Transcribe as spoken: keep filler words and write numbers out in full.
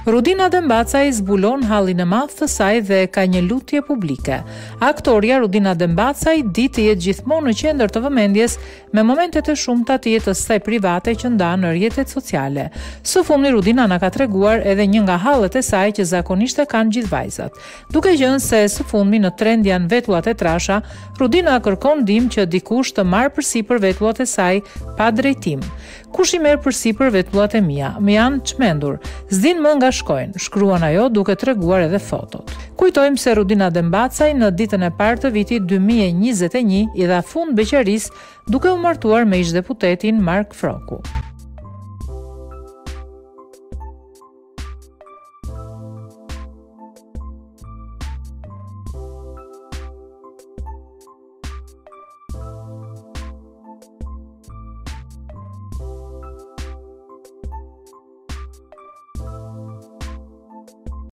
Rudina Dembacaj zbulon hallin e madh të saj dhe ka një lutje publike. Aktoria Rudina Dembacaj di të jetë gjithmonë në qendër të vëmendjes me momentet e shumta të jetës së saj private që ndan në rrjetet sociale. Së fundmi Rudina na ka treguar edhe një nga hallet e saj që zakonisht e kanë gjithë vajzat. Duke qenë se së fundmi në trend janë vetullat e trasha, Rudina kërkon ndihmë që dikush të marrë përsipër vetullat e saj pa drejtim. Kush i merr përsipër vetullat e mia? Më janë çmendur. S'din më nga shkojnë, shkruan ajo duke treguar edhe fotot. Kujtojmë se Rudina Dembacaj në ditën e parë të vitit dy mijë e njëzet e një i dha fund beqarisë duke u martuar me ish-deputetin Mark Froku.